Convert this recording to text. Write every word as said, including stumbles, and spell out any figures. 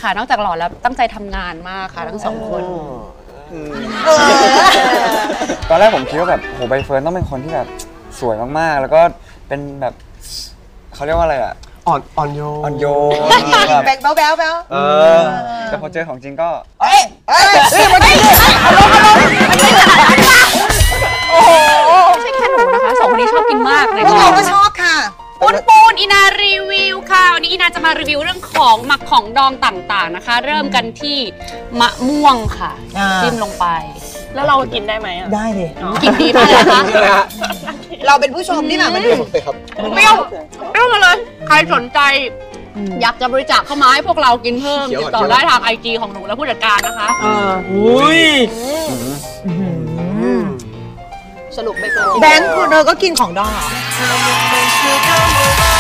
ค่ะนอกจากหล่อแล้วตั้งใจทำงานมากค่ะทั้งสองคนตอนแรกผมคิดว่าแบบโหใบเฟิร์นต้องเป็นคนที่แบบสวยมากๆแล้วก็เป็นแบบเขาเรียกว่าอะไรอ่ะอ่อนอ่อนโยนอ่อนโยนแบกแบ๊วแบ๊วแบ๊วเออแต่พอเจอของจริงก็เอ้ยเอ้ยเอ้ยมาดิอารมณ์อารมณ์มันไม่ขนาดนั้นป่ะโอ้โหไม่ใช่แค่หนูนะคะสองคนนี้ชอบกินมากเลยพวกเราก็ชอบค่ะปูนปูนอินารีวิวค่ะวันนี้อินาจะมารีวิวเรื่องของหมักของดองต่างๆนะคะเริ่มกันที่มะม่วงค่ะจิ้มลงไปแล้วเรากินได้ไหมอ่ะได้ดิกินดีมากเลยนะคะเราเป็นผู้ชมที่แบบมันดูเปรี้ยวเปรี้ยวมาเลยใครสนใจอยากจะบริจาคเข้ามาให้พวกเรากินเพิ่มติดต่อได้ทางไอจีของหนูและผู้จัดการนะคะอุ้ยสรุปไปเลยแบงค์คุณเธอก็กินของดองเหรอ